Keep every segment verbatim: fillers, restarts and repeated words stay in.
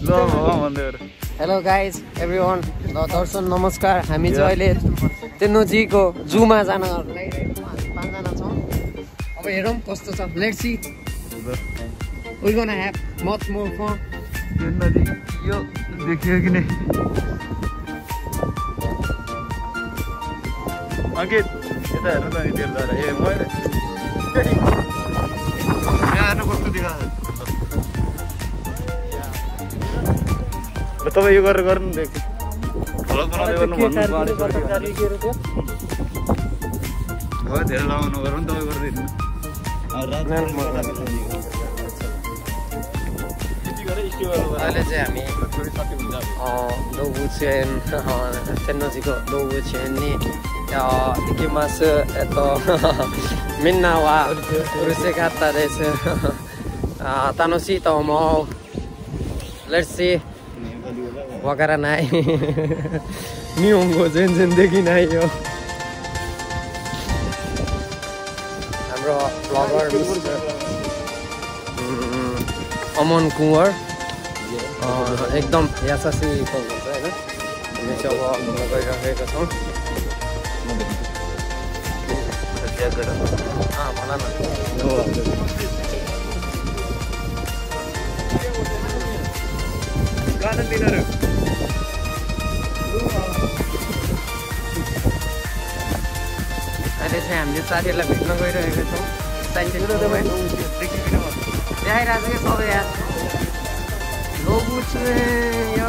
Hello guys everyone दर्शन नमस्कार। हामी चाहिँ अहिले तेन्नोजीको जूमा जान लागिरहेको छौँ। हामी पाँचजना छौँ। अब हेरौँ कस्तो छ। Let's see we gonna have much more fun. Tennoji यो देखियो कि नै अंकित यता हेर्नु त नि देख्दा ए मैले यहाँ हेर्नु कस्तो देखाएको तपाईँ यो गरेर गर्नु देख भ्लग बनाउँदै गर्नु भन्नु हो धेरै लगाउनु गरौँ नि तपाईँ गर्दै अहिले चाहिँ हामी 노부chen 텐노지고 노부chenに 行きます。えっとみんなはうるせかったです。あ楽しいと思う。Let's see。わからない。日本語全然できないよ。हाम्रो ब्लगर मिस्टर अमन कुँवर एकदम यासासी हुनुहुन्छ हैन। हामी चाहिँ अब गइरहेका छौँ। हाँ भन न गार्डन डिनर अहिले चाहिँ हामीले साथीहरूलाई भेट्न गइरहेका छौँ। साइन्टिस्ट देखाइरहेको छ कि सबै यार लोबुचे यो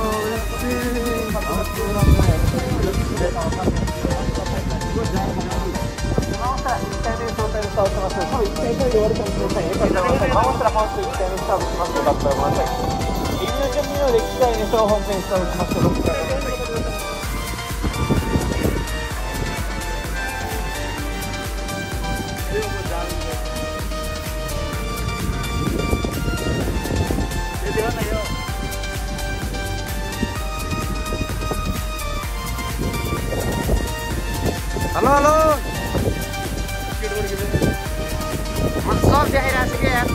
हेलो हेलो म सब देखाइरहेको छु कि यार।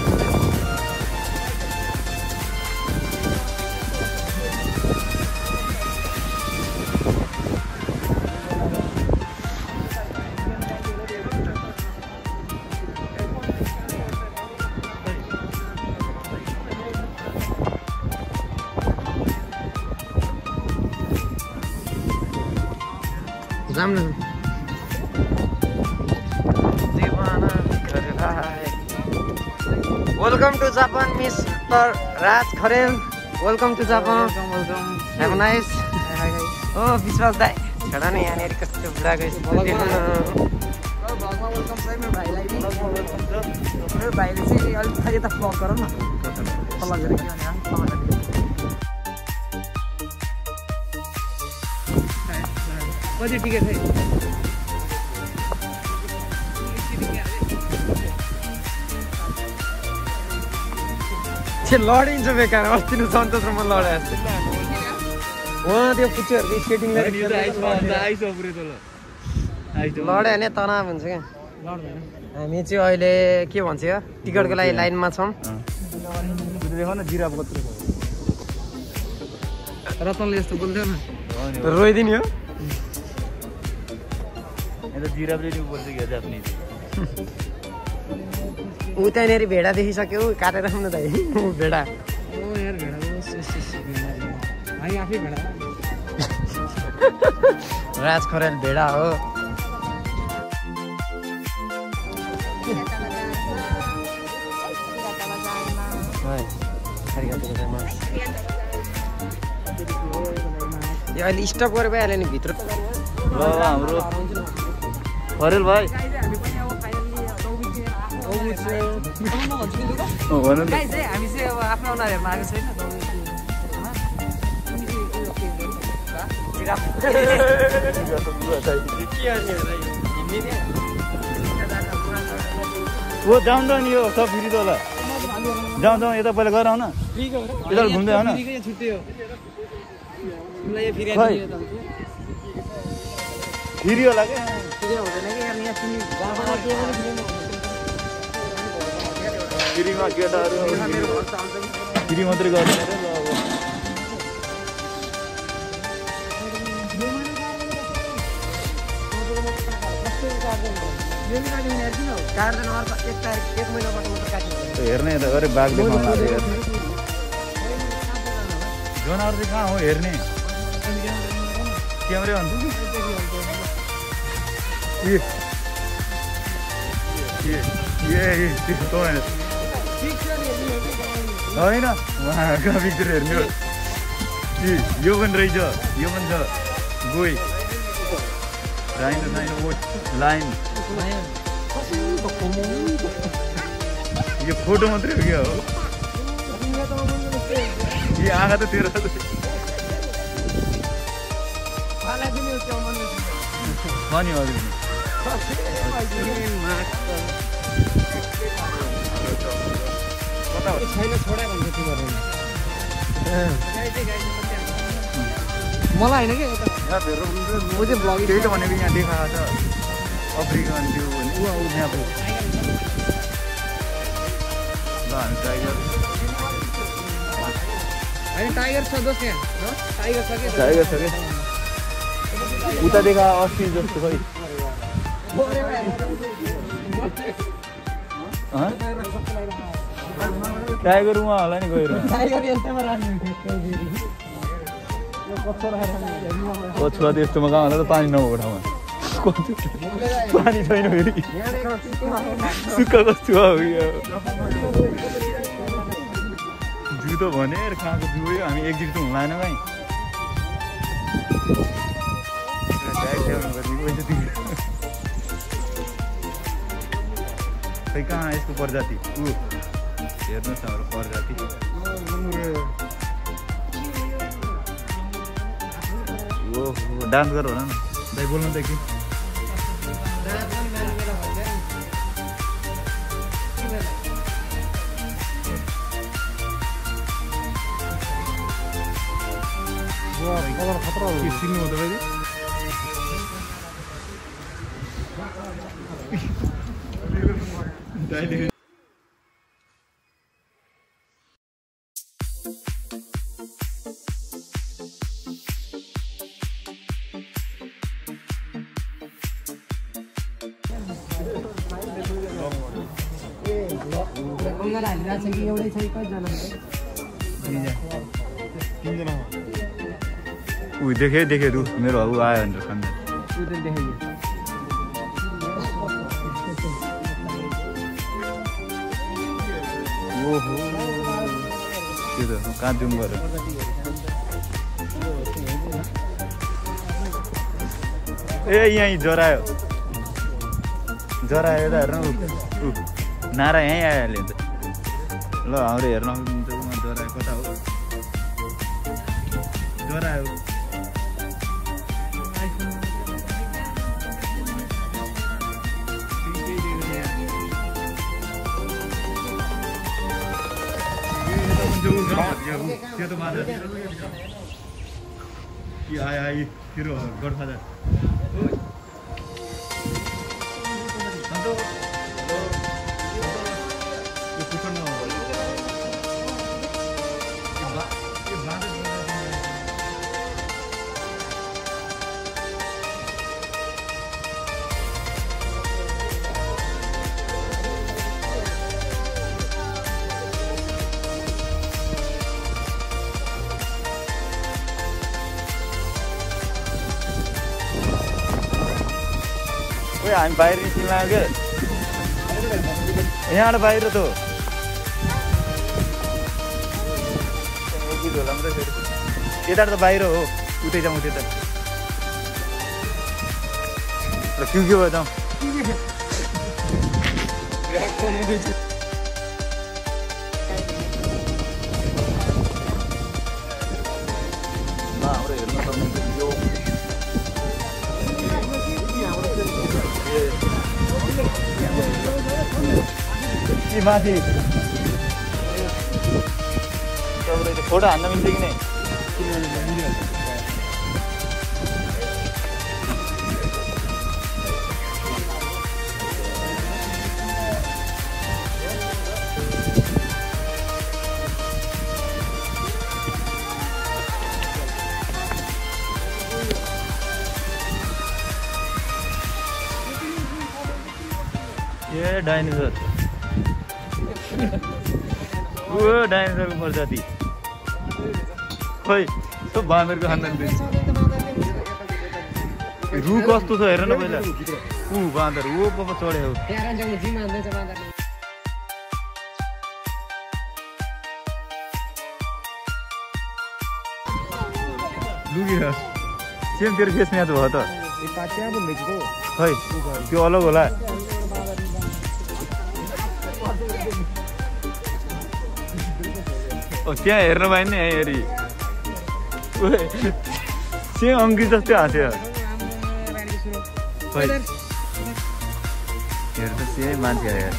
जाम न welcome to Japan mister Raj Kharel. Welcome to Japan. Have nice. ओ विश्वास दाइ छोडा न यहाँनिर कस्तो बुढाको मेरो भाइले चाहिँ अलिक खालि त फ्लग गर न तल गएर के भने कति टिकट है लडिन्छ बेकार। अस्ति नै सन्तोष र म लडे जस्तो उहाँ त्यो पुच्चीहरूको स्केटिङ लड्यो भने तनाव हुन्छ क्या। हामी चाहिँ अहिले के भन्छ यो टिकटको लागि लाइनमा छौँ। रतनले यस्तो बोल्थ्यो न रोइदिने हो ऊ त्यहाँनिर भेडा देखिसक्यो काटेर खानु दाइ भेडा राज खरेल भेडा हो। यो अहिले स्टप गरेर भइहाल्यो नि भित्र हाम्रो खरेल भाइ हामी चाहिँ अब आफ्नो उनीहरूमा आएको छैन। वो जाउँ त नि यो सब फेरि त होला जाउँ जाउँ यता पहिला गएर आउन यता घुम्दै आउन फेरि होला क्या फेरि केटाहरू फेरि मात्रै गर्दैन हेर्ने त अरे बाघ देखाउन लाग्यो जनावर चाहिँ कहाँ हो हेर्ने क्यामेरा भन्छु ए ए ए त्यस्तो होइन होइन उहाँको पिक्चर हेर्ने हो यो पनि रहेछ यो पनि छ गोई राइन राइन ओ लाइन यो फोटो मात्रै हो क्या हो ये आँखा त तेरो पनि हजुर मलाई होइन कि त्यही त भनेको यहाँ देखाएको छ अफ्रिकन त्यो ऊ यहाँको ल हामी टाइगर टाइगर छ दोस्त यहाँ टाइगर छ कि टाइगर छ कि उता देखा अस्ति जस्तो खै टाइगर उहाँ होला नि गएर कछुवा त्यस्तोमा कहाँ होला त पानी नभएको ठाउँमा पानी छैन फेरि सुक्खा कछुवा हो जु त भने कहाँको जु हो हामी एकजिट त हुँदैन भाइ खै कहाँ यसको प्रजाति ऊ हेर्नुहोस् न हाम्रो प्रजाति ओहो डान्स गर होला न दाइ बोल्नु त कि खतरा हो सिक्नु हो तपाईँ ऊ देखे देखे रु मेरो अब आयो भनेर खान्छ ओहो त्यो त कहाँ जुम गरेर ए यहीँ जरायो जरायो त हेर्नु ऊ नारा यहीँ आइहाल्यो नि त ल हाम्रो हेर्न जरायो कता हो जरायो त्यो त मात्र कि आयो आयो तेरो गडफादर हामी बाहिर निस्किनु लाग्यो क्या यहाँबाट बाहिर त यता त बाहिर हो उतै जाउँ त्यता र के के भयो जाउँ हाम्रो हेर्न सक्नुहुन्छ यो माथि तपाईँले फोटो हान्न मिल्छ कि नै ये डाइनोसर वो डाइनोसरको प्रजाति खोइ त्यो बाँदरको खानदान दिन्छ रु कस्तो छ हेर न पहिला ऊ बाँदर ऊ पो चढ्यो लुगिर सेम तेरो फेस म्याच भयो त खै त्यो अलग होला त्यहाँ हेर्न पाइने है हेरी सेम अङ्की जस्तै हाँस्यो खै हेर त सेम मान्छे यार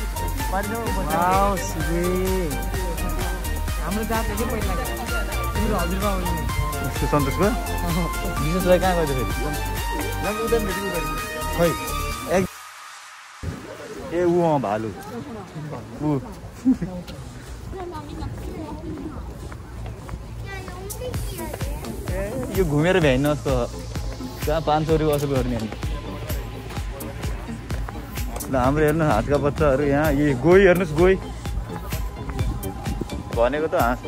हाम्रो जात चाहिँ पहिला हजुरबा सन्तोष भयो विशेषलाई कहाँ गयो फेरि खै एक ए ऊ अँ भालु ऊ ए यो घुमेर भ्याइन जस्तो कहाँ पाँच सौ रुपियाँ असुल गर्ने नि ल हाम्रो हेर्नु हातका बच्चाहरू यहाँ यी गोही हेर्नुहोस् गोही भनेको त हाँस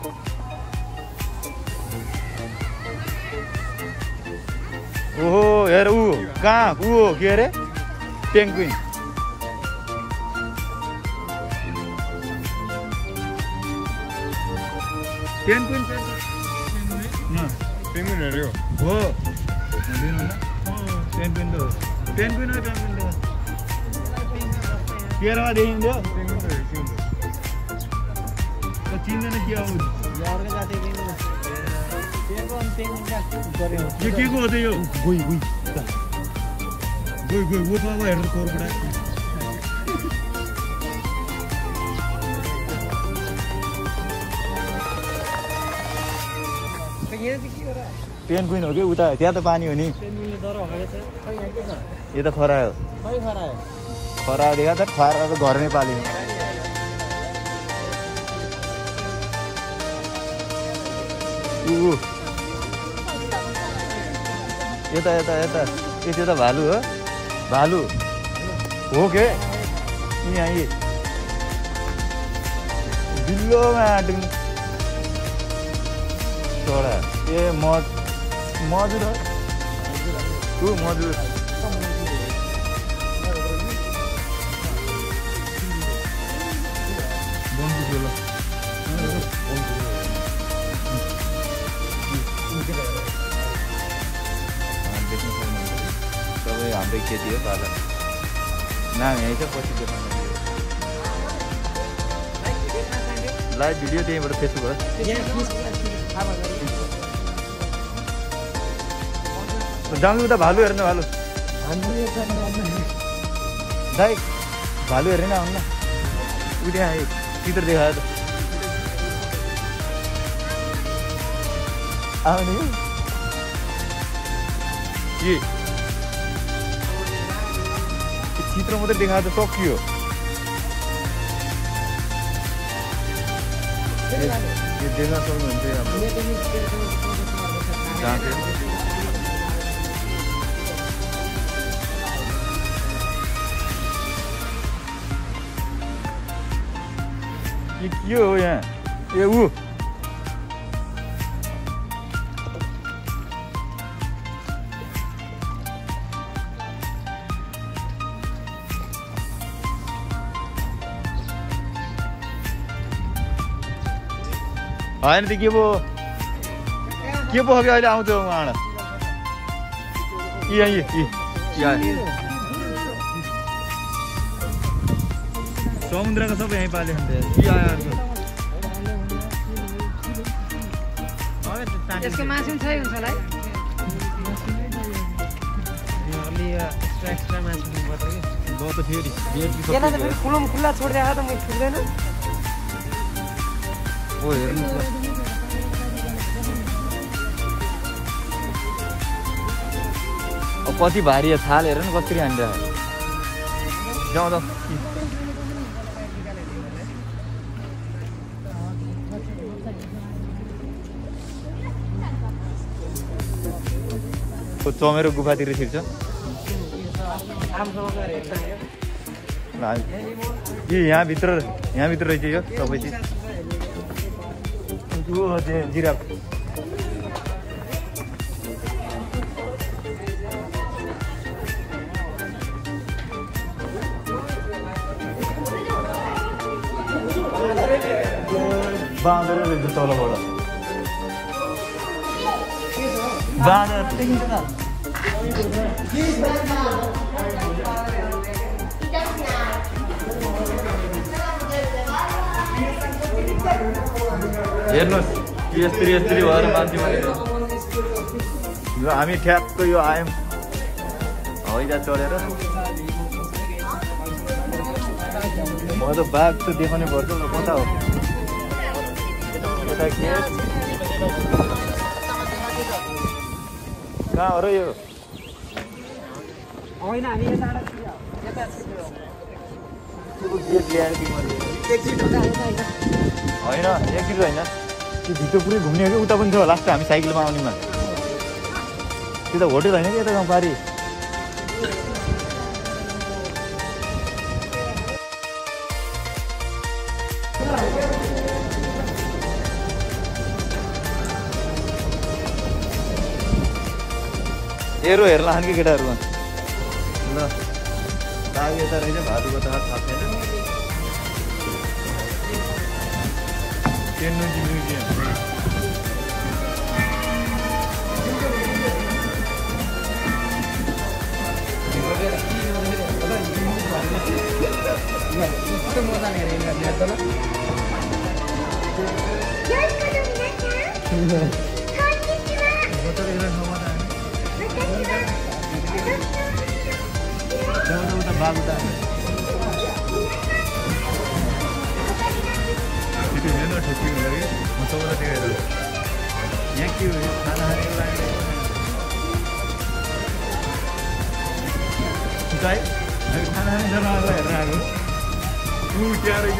ओहो हेर ऊ कहाँ ऊ हो के अरे पेन्गुइन पेन्गुइन पेन्गुइन हेऱ्यो हो पेन्गुइन त हो पेन्गुइन हो पेन्गुइन त केरामा देखिन्थ्यो चिन्दैन के आउँछ यो के को हो त यो गोई गोई गोई गोई वो त अब हेर्नु कोरबाट पेन्गुइन हो कि उता त्यहाँ त पानी हो नि यो त खरा हो खरा देखा त खरा त घर नै पाल्यो यता यता यता ए त्यो त भालु हो भालु हो के यहाँ यी बिल्लोमा आँट्नु चढा ए मज मजुर हो ऊ मजुर सबै हाम्रै खेती हो पालन नाम यहीँ छ पछि देखाउनु लाइभ भिडियो त्यहीँबाट फेसबुकबाट जानु त भालु हेर्नु भालु दाइ भालु हेर्ने न आउनु उ त्यहाँ चित्र देखायो त आउने के चित्र मात्रै देखायो त सकियो यो देख्न सक्नुहुन्छ के हो यहाँ ए ऊ होइन त के पो के पो कि अहिले आउँछ उहाँ समुद्रको सबै यहीँ पाल्यो यसको मासु पनि सही हुन्छ होला है एक्स्ट्रा मासु दिनुपर्छ कि फेरि खुल्ला खुल्ला छोडिदिएको त म छुट्दैन ओ हेर्नु अब कति भारी थाल हेर न कसरी हानिरहेको जाउँ त चमेरो गुफातिर छिर्छ ये यहाँ भित्र यहाँ भित्र रहेछ यो सबै चिज यो जिराफ बाँदर रहेछ तलबाट बाँदर हेर्नुहोस् यस्तरी यस्तरी भएर मान्छे यो हामी ठ्याक्क यो आयौँ हवाईजहाज चढेर म त बाघ त देखाउनै पर्छ न कता हो यता गेट कहाँ हो र यो होइन हामी यता गेट ल्याएर कि मैले होइन एकचोटि होइन त्यो भित्र पुरै घुम्ने हो कि उता पनि छ लास्ट हामी साइकलमा आउनेमा त्यो त होटेल होइन कि यता गाउँपारी हेरो हेर्ला खान कि केटाहरूमा ल बाघ यता रहेछ भालुको त थाहा छैन टेक्नोलोजी म्युजियम बाघ उता त्यो हेर्नु ठेक्की हुन्छ कि म सबैलाई त्यो हेरेर यहाँ के हो खाना खानेको लागि है हामी खाना खाने जनावरलाई हेरेर आएको ऊ त्यहाँ रहेछ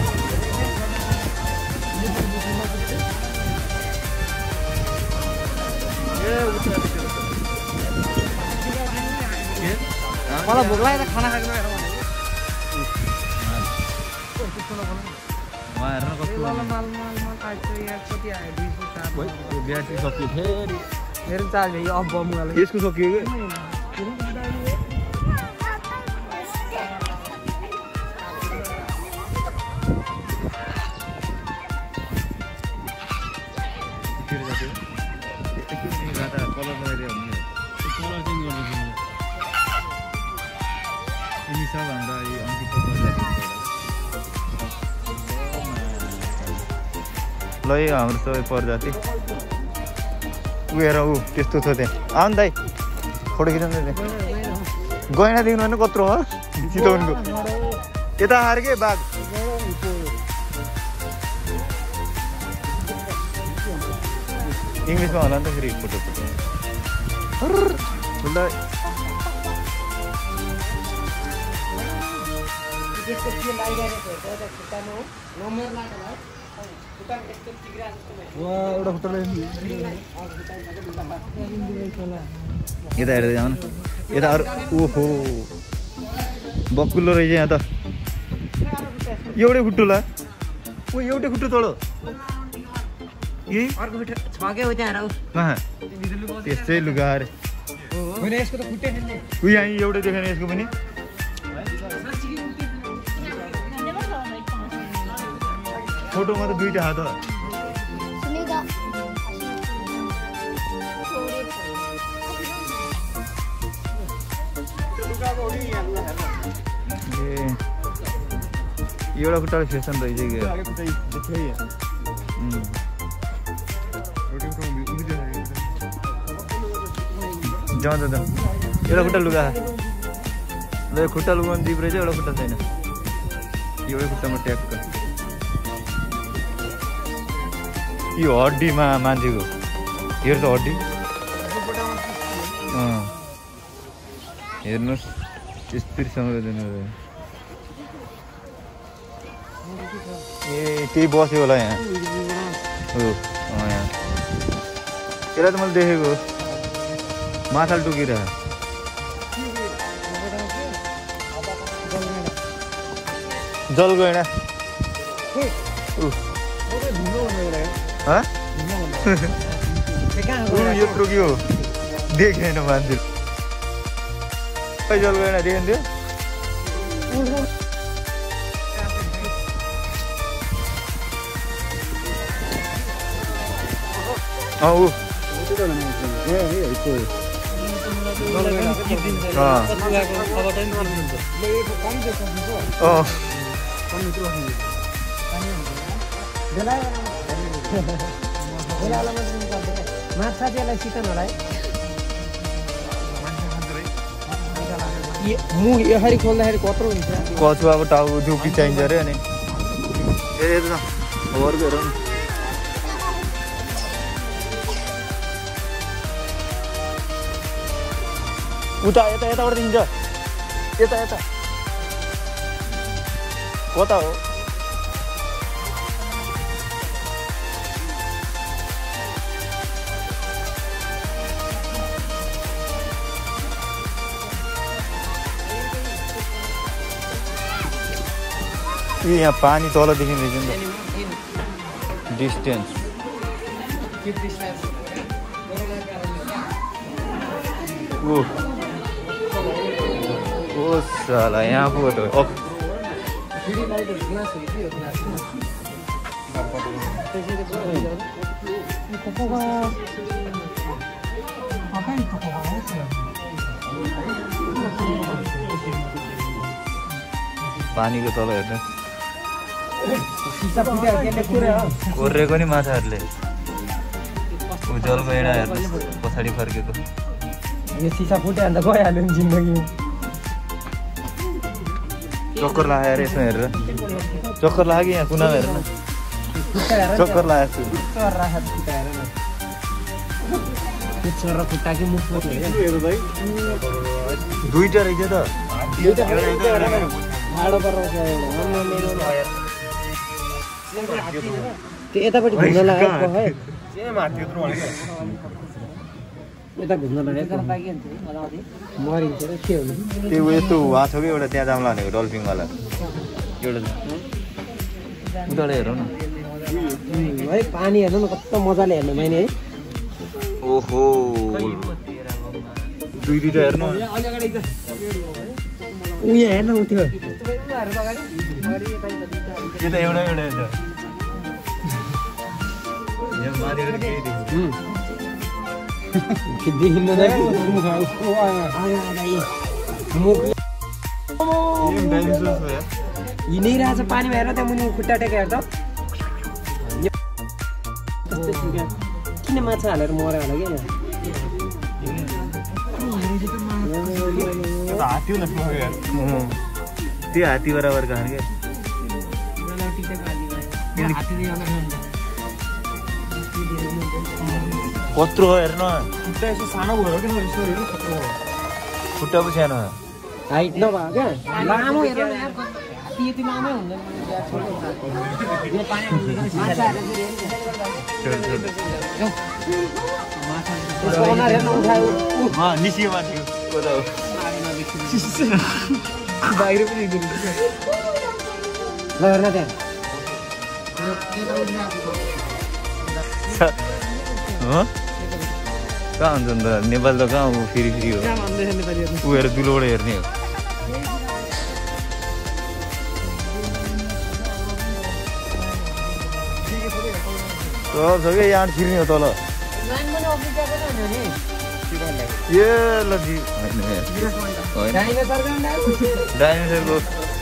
मलाई भोक लाग्यो खाना खाएको हेर्न कस्तो ब्याट्री सकियो फेरि मेरो चार्ज भयो अफ भयो यसको सकियो कि ल हाम्रो सबै प्रजाति ऊ हेर ऊ त्यस्तो छ त्यहाँ आउनु दाइ फोटो खिचाउनु त्यहाँ गएन देख्नु होइन कत्रो हो चितवनको यता आएर के बाघ इङ्ग्लिसमा होला नि त फेरि फोटो ल यता हेर्दै जाउँ यता अरू ओहो बकुल्लो रहेछ यहाँ त एउटै खुट्टो ला ऊ एउटै खुट्टो तल कहाँ त्यसै लुगा अरे ऊ यहाँ एउटै देखेन यसको पनि फोटोमा त दुईटा हात एउटा खुट्टाले फेसन रहेछ कि जाउँ त एउटा खुट्टा लुगा ल खुट्टा लुगाउनु दिप रहेछ एउटा खुट्टा छैन एउटै खुट्टामा ट्याक्क यो हड्डीमा मान्छेको हेर्छ हड्डी हेर्नुहोस् यस्तरीसँग ए त्यही बस्यो होला यहाँ हो यहाँ यसलाई त मैले देखेको माछाले टुकिरह जल गएन यत्रो के हो देखेन मान्छे जल गएन देखिन्थ्यो अँ ऊ माछा चाहिँ सिकन होला है मुख यसरी खोल्दाखेरि कत्रो हुन्छ कछुवाको टाउको झुकी चाहिन्छ अरे अनि हेर न ओभर हेर न उता यता यताबाट देखिन्छ यता यता कता हो यहाँ पानी तल देखिँदैछ नि डिस्टेन्स ओ ओ साला यहाँ फोटो अफ पानीको तल हेर्नु कोरेको नि माछाहरूले उज्जवलको एडा हेर्नु पछाडि फर्केको यो सिसा फुट्यो अन्त गइहाल्यो नि जिन्दगी चक्कर लाग्यो अरे यसमा हेरेर चक्कर लाग्यो यहाँ कुनामा हेर्नु चक्कर लागेको छु दुईटा रहेछ त त्यो यतापट्टि घुम्न लागेको है यता घुम्न लागेको मरिन्छ र के हुनु त्यो यस्तो वा छ कि एउटा त्यहाँ जाउँला भनेको डल्फिनवाला एउटा उताबाट हेरौँ न है पानी हेर्नु न कस्तो मजाले हेर्नु मैले है ओहो दुई दुईटा हेर्नु उयो हेर्नु त्यो यो त एउटा एउटा देखिन्न हिँडिरहेछ पानीमा हेर त्यहाँ मुनि खुट्टा टेकेर त किन माछा हालेर मऱ्यो होला क्या त्यो हात्ती बराबर खाने क्या कत्रो हो हेर्न खुट्टा यसो सानो भयो कि खुट्टा पो सानो हाइट नभयो क्या लामो हेर न यार त्यति लामै हुँदैन निस्कियो माथि बाहिर पनि ल हेर्न त्यहाँ कहाँ हुन्छ नि त नेपाल त कहाँ हो फेरि फेरि हो ऊ हेर दुलोबाट हेर्ने हो सब छ क्या यहाँ छिर्ने हो तल ए ल डाइनोसरको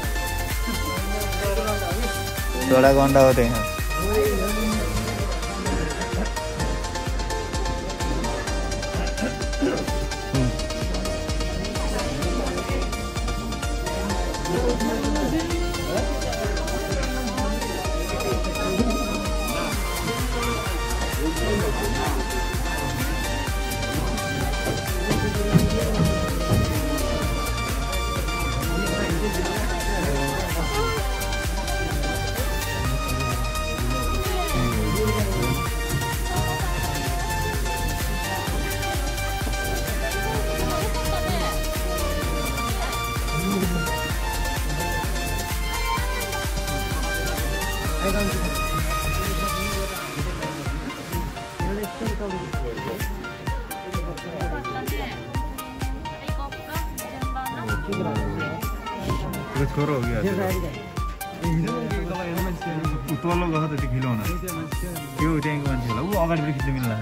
चोडाको अन्डा हो त्यहाँ त्यो छोरो हो गया तल्लो गएको त त्यो खिलाउन त्यो त्यहाँको मान्छे होला ऊ अगाडिबाट खिच्नु मिल्ला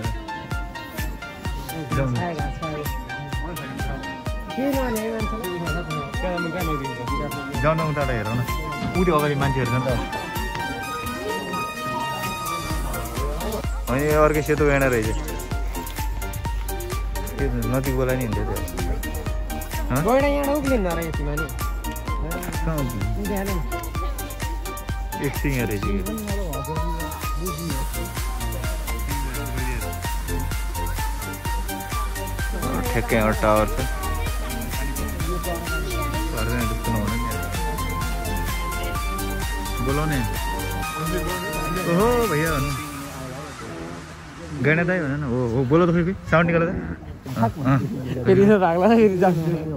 जाउन उता हेरौँ न ऊ त्यो अगाडि मान्छेहरू छ नि त होइन अर्कै सेतो गाडा रहेछ त्यो नजिक बोला नि हुन्थ्यो त्यो यहाँ उक्लिँदो रहेछ तिमीले एकछिन रहेछ ठ्याक्कै एउटा टावर छ बोलाउने ओहो भैया भन्नु गाना दाइ भन न हो हो बोलो त फेरि साउन्ड निकाल त फेरि भाग्ला फेरि जान्छ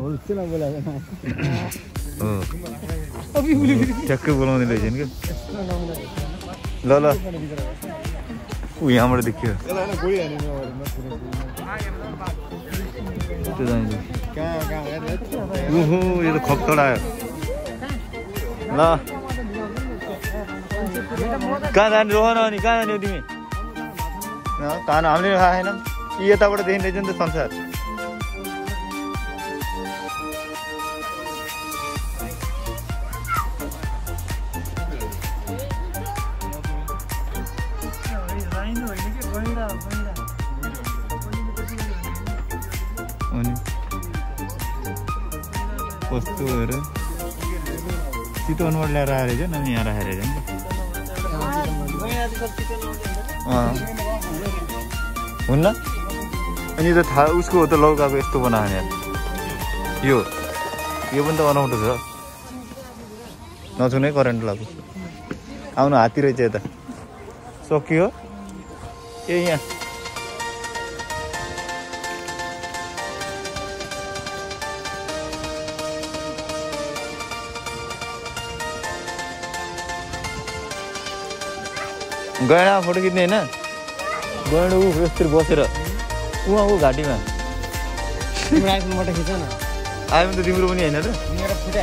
हो ठ्याक्कै बोलाउने रहेछ नि ल ल ऊ यहाँबाट देखियो ओहो यो त खप्तडा आयो ल कहाँ जाने रोह न अनि कहाँ जाने हो तिमी कहाँ हामीले खाएको छैन यी यताबाट देखिँदैछ नि त संसार वस्तुहरू चितवनबाट ल्याएर आएर चाहिँ अनि यहाँ राखेर नि हुन्न अनि त थाहा उसको हो त लौकाको यस्तो बनायो यो यो पनि त अनौठो छ नछुनै करेन्ट लाग्यो आउनु हात्ती रहेछ यता सकियो ए यहाँ गएन फोटो खिच्ने होइन गएन ऊ यस्तरी बसेर उहाँ ऊ घाँटीमा आइफोनबाट खिच न आइफोन त तिम्रो पनि होइन र मेरो फोटो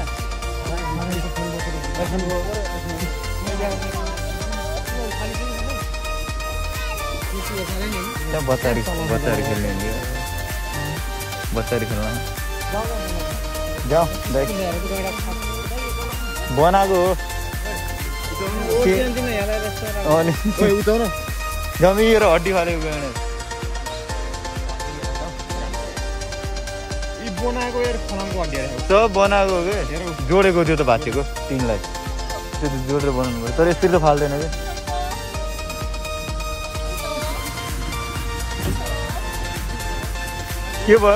त्यहाँ बच्चाहरू बच्चाहरू खेल्ने नि बच्चाहरू खेल्न जाऊ बनाएको हो जमिएर हड्डी फालेको गएन सब बनाएको के जोडेको त्यो त भाँचेको तिनलाई त्यो त जोडेर बनाउनु पर्यो तर यसरी त फाल्दैन क्या के भयो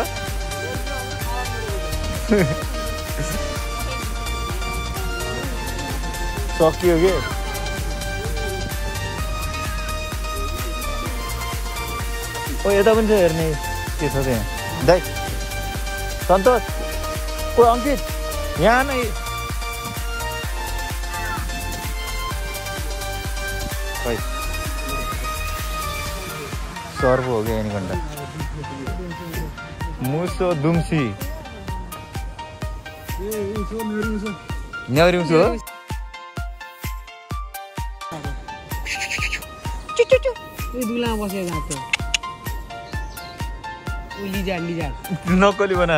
सकियो के ओ यता पनि छ हेर्ने के छ त्यहाँ दाइ सन्तोष ओ अङ्कित यहाँ नै खै सर्व हो गया एनीकन्डा मुसो दुम्सी न्याउरी मुसो हो नक्कली बना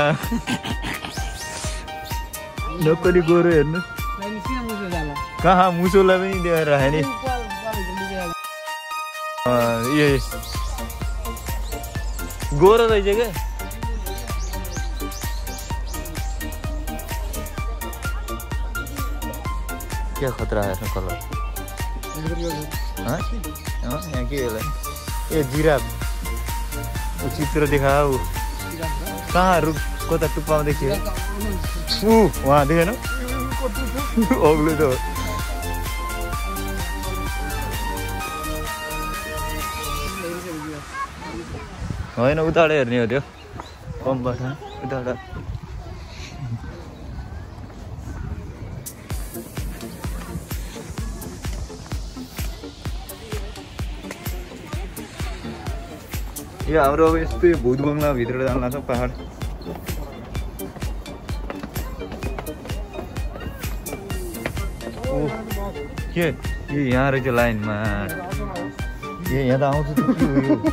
नक्कली गोरो हेर्नु कहाँ मुसोलाई पनि दिएर राखे नि ए गोरो रहेछ क्या क्या खतरा है कलर यहाँ के होला ए जिराफ चित्र देखाऊ कहाँ रुख कता टुप्पामा देखियो ऊ वहाँ देखेन अग्लो त होइन उताबाट हेर्ने हो त्यो कमबाट उताबाट यो हाम्रो अब यस्तै भूत बङ्गला भित्र जान लाग्छ पहाड के यो यहाँ रहेछ लाइनमा ए यहाँ त आउँछ त के हो यो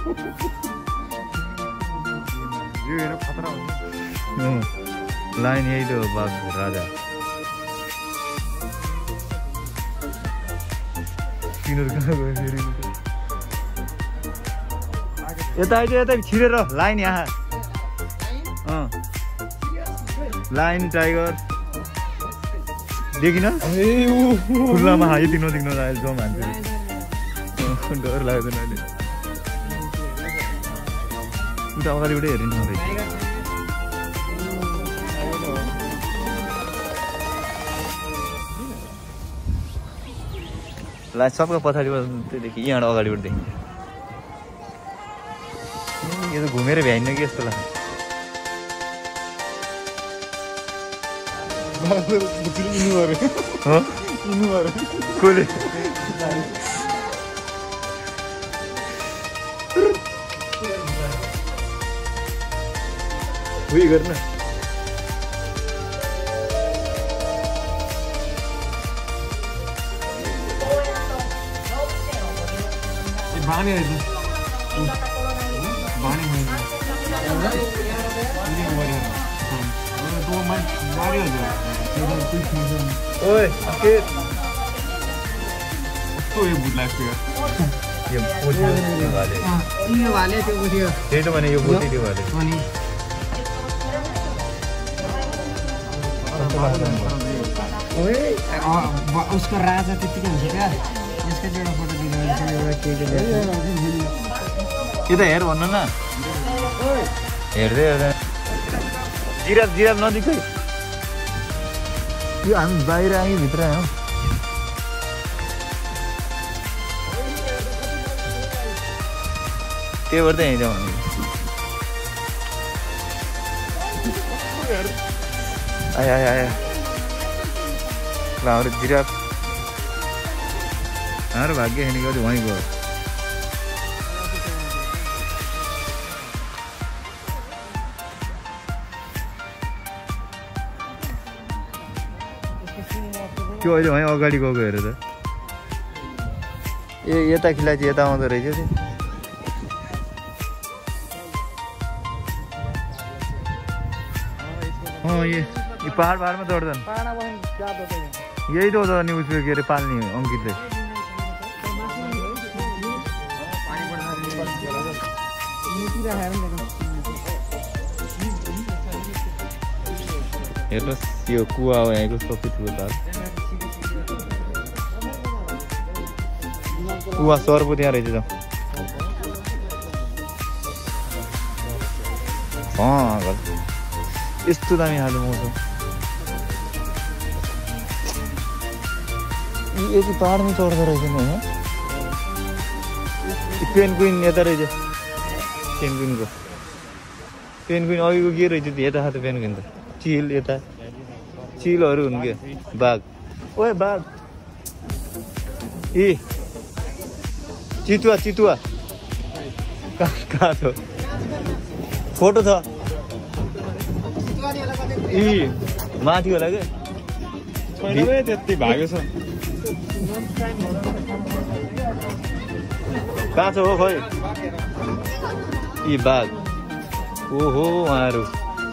यो हेर खतरा हुन्छ लाइन यही त हो बाघ राजा तिनीहरू कहाँ गयो फेरि यता आइज यता छिरेर लाइन यहाँ अँ लाइन टाइगर देखिन खुल्लामा यति नदेख्न लाग्यो जम हान्छ डर लाग्दैन अहिले उता अगाडिबाटै हेरिनु रहेछ ला सबको पछाडिबाट त्योदेखि यहाँबाट अगाडिबाट देखिन्छ यो त घुमेर भ्याइन्न कि यस्तो लाग्छ कसले उयो गर्न बानी रहेछ बानी ओए के कस्तो यो भूत लाग्छ यो पोथी वाले यो वाले त्यो उठ्यो त्यही त भने यो पोथी त्यो वाले अनि ओए उसको राजा त्यतिकै हुन्छ क्या यसको चाहिँ एउटा फोटो दिनु एउटा केटी यो त हेर भन्नु न हेर्दै हेर्दै जिराफ जिराफ नजिकै यो हामी बाहिर आयौँ भित्र आयौँ त्यो भएर त यहीँ जाउँ हामी आयो आयो आयो ल हाम्रो जिराफ हाम्रो भाग्य छैन कि वहीँ गयो त्यो अहिले वहीँ अगाडि गएको हेर त ए यता खिलाची यता आउँदो रहेछ त्यो अँ ये ये पहाड पहाडमा चढ्छन् यही त हो त न्युज के अरे पाल्ने अङ्कितले हेर्नुहोस् यो कुवा हो यहाँको सबै ठुलो ताल कुवा सर्पो त्यहाँ रहेछ त यस्तो दामी खाले मौसम यति पाहाडमै चढ्दो रहेछ नि होइन पेन्गुइन यता रहेछ पेन्गुइनको पेन्गुइन अघिको के रहेछ यता खाँदा पेन्गुइन त चिल यता चिलहरू हुन् क्या बाघ ओए बाघ ए चितुवा चितुवा कहाँ कहाँ छ फोटो छ ए माथि होला क्या त्यति भागेछ कहाँ छ हो खोइ यी बाघ ओहो उहाँहरू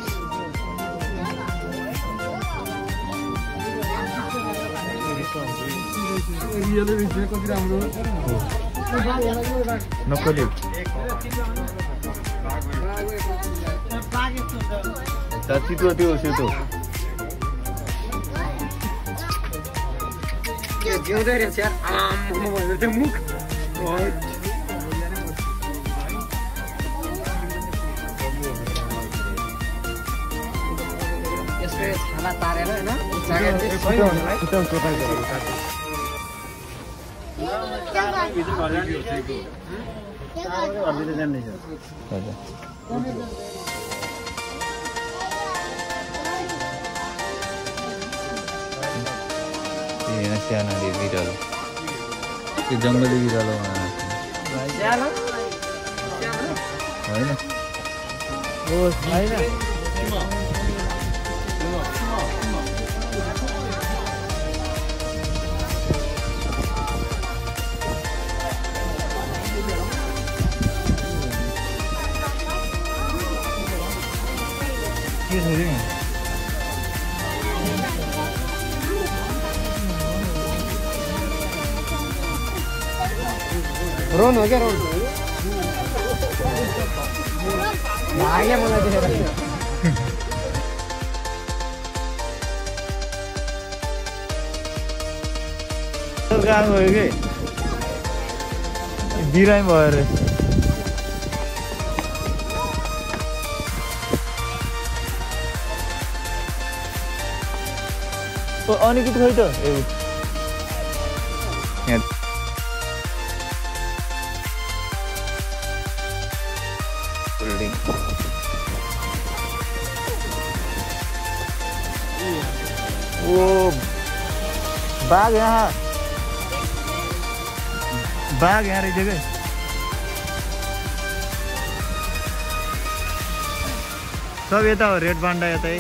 नक्कली चितुवा त्यो सेतो जिउँदै रहेछ यार आम्म भनेर त्यो मुख यसको छाला तारेर होइन यहाँ सानाले बिरालो त्यो जङ्गली बिरालो होइन के छ रे रोन हो क्या रोन भाग्य मलाई देखेर कहाँ गयो कि बिरामी भयो अरे अनिकित खोइ त ए वो बाघ यहाँ बाघ यहाँ रहेछ क्या सब यता हो रेड पान्डा यतै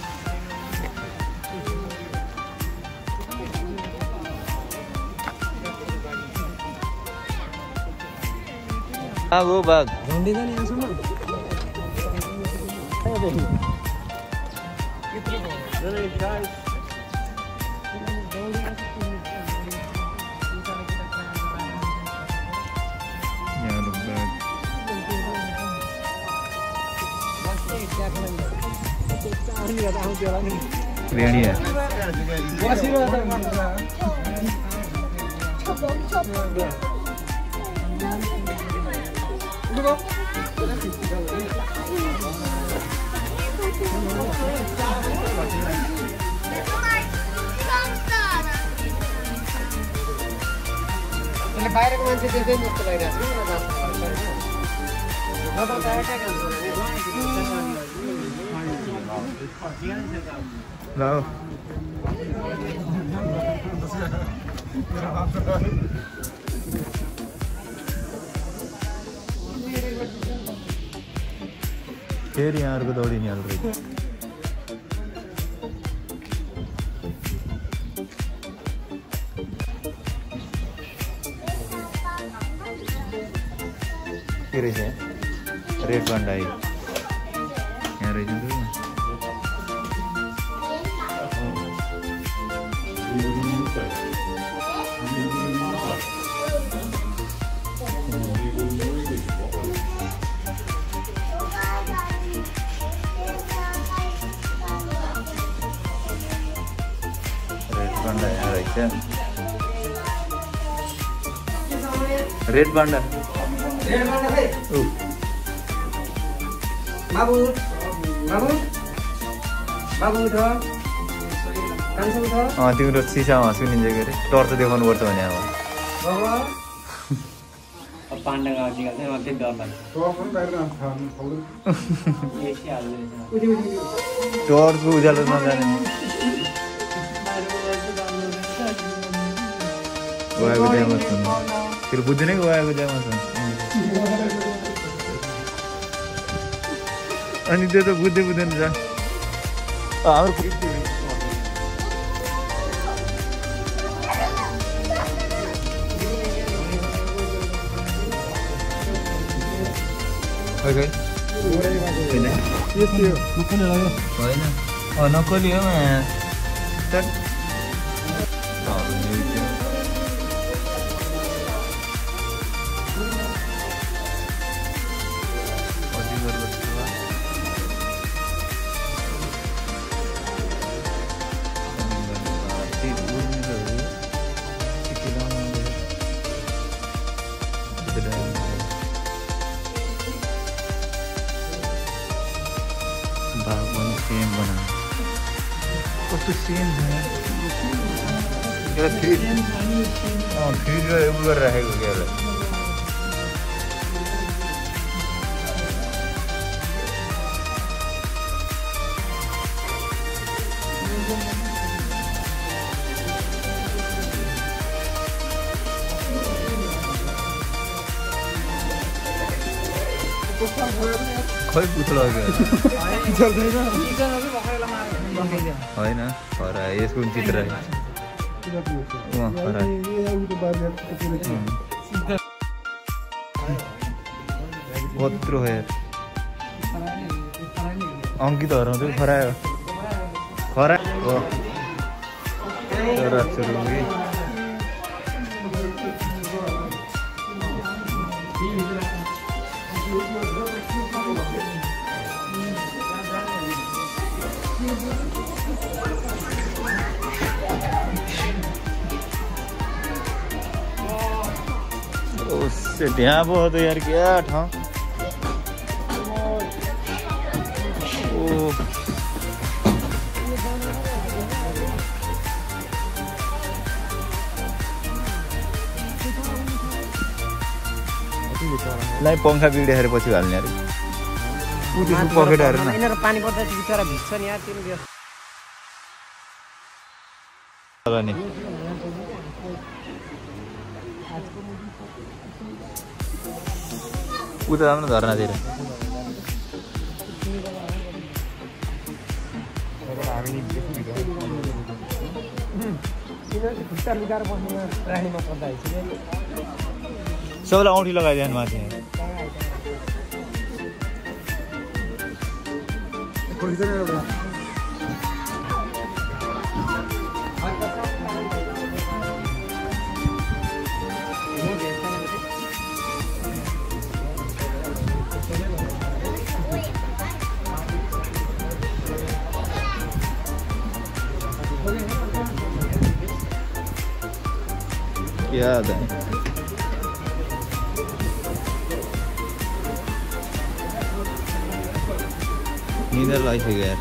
बाघ हो बाघ झन्डी जाने यहाँसम्म भेड़िया बाहिरको मान्छे देख्दै जस्तो लागिरहेको छ लाओ फेरि यहाँ अर्को दौडी नि हाल्दै के रहेछ रेड पान्डा यहाँ रहेछ नि रेड पान्डा रेड पान्डा है बाबु बाबु बाबु उठ कान्छो उठ अँ तिम्रो सिसामा सुनिन्छ के अरे टर्च देखाउनु पर्छ भने अब बाबु अब पान्डाको अगाडि निकाल्छ मलाई त्यही डर लाग्छ टर्चको उज्यालो नजाने गएको त्यहाँ सुन्नु फेरि बुझ्दैन कि गएको त्यहाँ सुन्नु अनि त्यो त बुझ्दै बुझ्दैन जा हाम्रो होइन नक्कली हो सेम बना कस्तो सेम छ एउटा फ्रिज अँ फ्रिज उ गरेर राखेको क्या एउटा खै पुतलो होइन हरा यसको चित्र कत्रो है अङ्कित हराउँदै खरायो खरा हो उससे यहाँ बहुत है यार क्या ठाउँ ओ लाई पंखा बिग्रिएर पछि हाल्ने अरे पकेट हेर न यिनीहरू पानी पर्दा बिचरा भिज्छ नि यार तिमी नि उता जाऊँ न धर्नातिर सबैलाई औँठी लगाइदिनु माथि याद है नींदर लाइफ है यार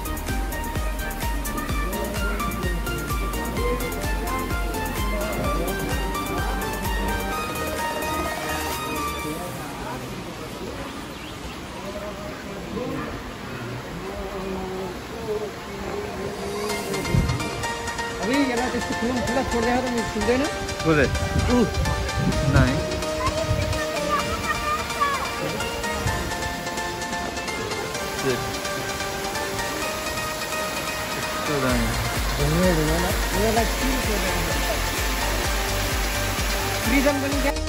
अभी ये ना इसको खुला खुला छोड़ दिया तो सुन देना बोले नहीं फ्रीजन बनी क्या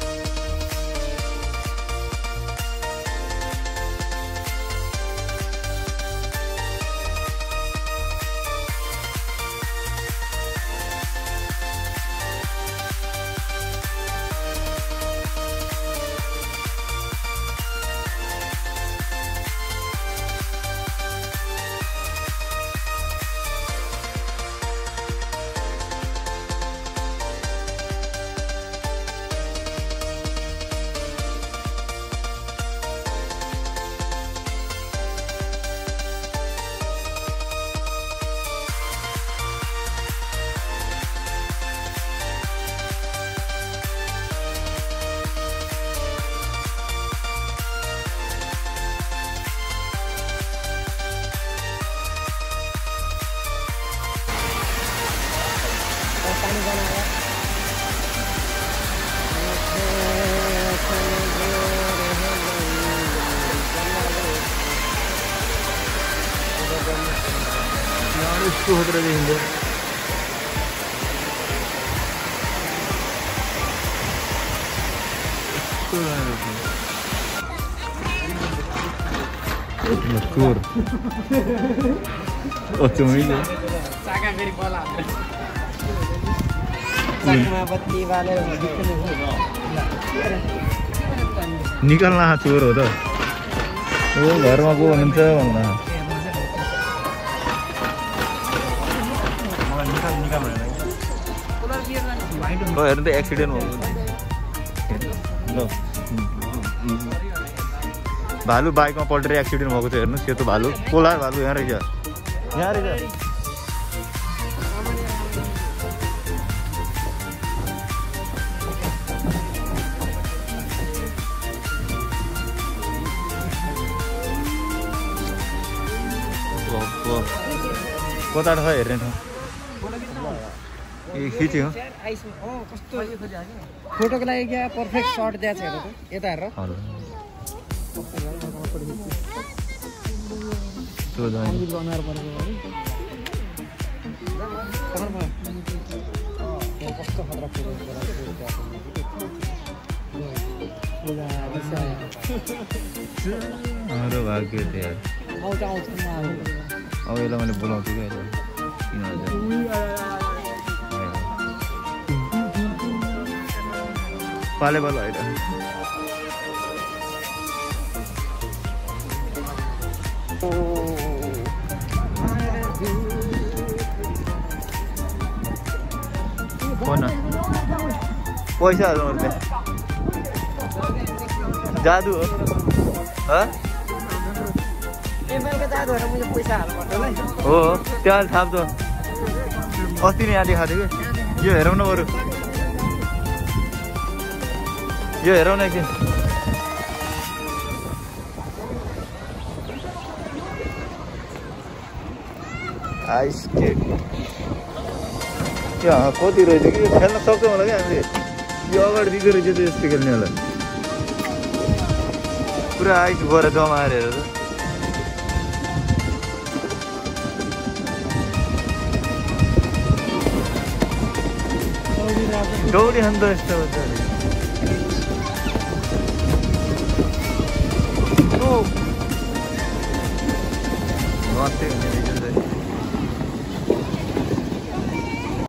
पानी बना है इसको होते रहेंगे मजकूर ओ तुम्हें साका मेरी बोला साका बत्ती वाले निकलना चोर हो त वो घर में को हुनुहुन्छ भन्दा ल हेर्नु त एक्सिडेन्ट भयो भालु बाइकमा पल्टेर एक्सिडेन्ट भएको थियो हेर्नुहोस् यो त भालु कोला भालु यहाँ रहेछ यहाँ रहेछ कता छ हेर्ने ठाउँ ए खिच्यो कस्तो फोटोको लागि क्या पर्फेक्ट सर्ट दिएको छ हेर त यता हेर कस्तो खतरा हाम्रो भाग्य थियो यार अब यसलाई मैले बोलाउँछु क्या किन पाले पालो होइन पैसा जादू हो हो त्यहाँ थाप्छ अस्ति नै यहाँ देखाएको थियो कि यो हेरौँ न बरु यो हेरौँ न एकदिन आइस केक त्यो कति रहेछ कि यो खेल्न सक्छौँ होला क्या हामीले यो अगाडि दिँदो रहेछ त्यो यस्तो खेल्ने होला पुरा आइस गएर जमाएर हेरेर दौडी खानु त यस्तो हुन्छ